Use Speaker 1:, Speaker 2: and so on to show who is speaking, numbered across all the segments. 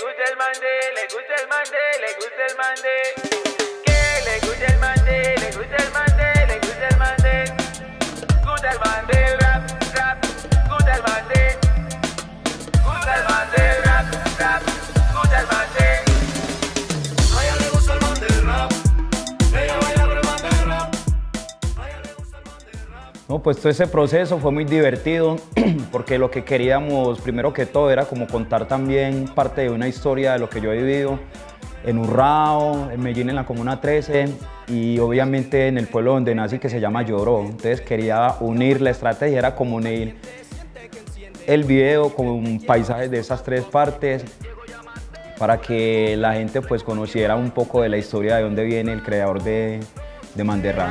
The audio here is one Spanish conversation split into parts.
Speaker 1: gusta el mande, le gusta el mande, le gusta el mande. Que le gusta el mande, le gusta el mande, le gusta el mande. Gusta el mande, rap, rap, gusta el mande. Gusta el mande, rap, rap, gusta el mande.
Speaker 2: A ella le gusta el mande rap, ella baila con el mande rap. A ella le gusta el mande rap.
Speaker 3: No, pues todo ese proceso fue muy divertido porque lo que queríamos, primero que todo, era como contar también parte de una historia de lo que yo he vivido en Urrao, en Medellín, en la Comuna 13 y obviamente en el pueblo donde nací, que se llama Lloró. Entonces quería unir, la estrategia era como unir el video con paisajes de esas tres partes para que la gente pues conociera un poco de la historia de dónde viene el creador de Manderrap.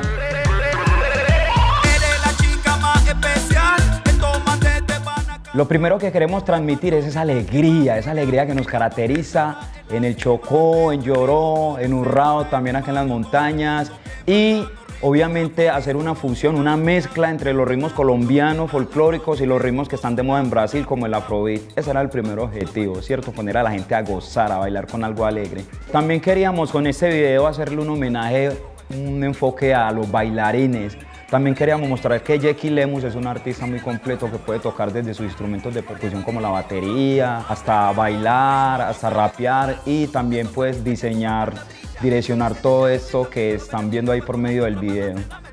Speaker 3: Lo primero que queremos transmitir es esa alegría que nos caracteriza en el Chocó, en Lloró, en Urrao, también acá en las montañas y obviamente hacer una fusión, una mezcla entre los ritmos colombianos, folclóricos y los ritmos que están de moda en Brasil como el Afrobeat. Ese era el primer objetivo, ¿cierto? Poner a la gente a gozar, a bailar con algo alegre. También queríamos con este video hacerle un homenaje, un enfoque a los bailarines. También queríamos mostrar que Jackie Lemus es un artista muy completo que puede tocar desde sus instrumentos de percusión como la batería, hasta bailar, hasta rapear y también pues diseñar, direccionar todo esto que están viendo ahí por medio del video.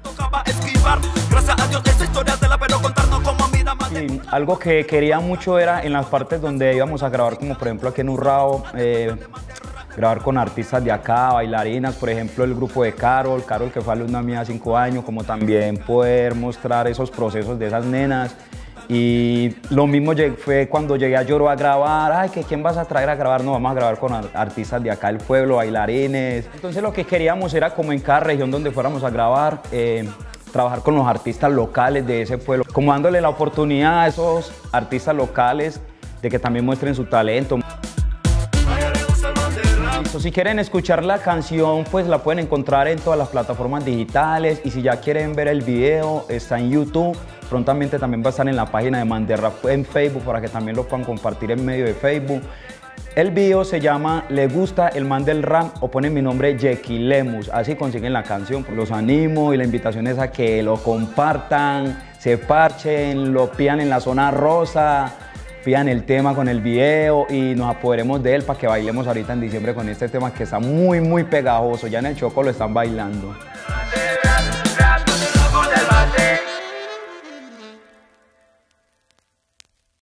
Speaker 3: Sí, algo que quería mucho era en las partes donde íbamos a grabar, como por ejemplo aquí en Urrao, grabar con artistas de acá, bailarinas, por ejemplo el grupo de Carol que fue alumna mía hace 5 años, como también poder mostrar esos procesos de esas nenas. Y lo mismo fue cuando llegué a Lloró a grabar, ay, que ¿quién vas a traer a grabar? No, vamos a grabar con artistas de acá del pueblo, bailarines. Entonces lo que queríamos era como en cada región donde fuéramos a grabar, trabajar con los artistas locales de ese pueblo, como dándole la oportunidad a esos artistas locales de que también muestren su talento. Si quieren escuchar la canción, pues la pueden encontrar en todas las plataformas digitales y si ya quieren ver el video, está en YouTube. Prontamente también va a estar en la página de Manderrap en Facebook para que también lo puedan compartir en medio de Facebook. El video se llama Le gusta el man del rap o ponen mi nombre Jackie Lemus, así consiguen la canción. Los animo y la invitación es a que lo compartan, se parchen, lo pidan en la zona rosa, pidan el tema con el video y nos apoderemos de él para que bailemos ahorita en diciembre con este tema que está muy pegajoso. Ya en el Choco lo están bailando.